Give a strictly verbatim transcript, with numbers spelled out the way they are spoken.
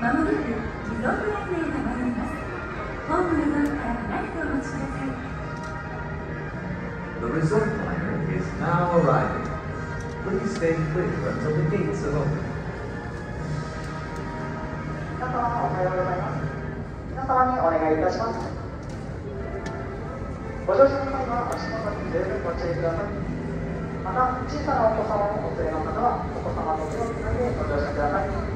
まもなくリゾートランウェイが参ります。ホームのドアから離れてお待ちください。 The resort liner is now arriving. Please stay clear until the gates have opened. 皆様おはようございます。皆様にお願いいたします。ご乗車の際は足元に十分ご注意ください。また、小さなお子様をお連れの方はお子様と手をつないでご乗車ください。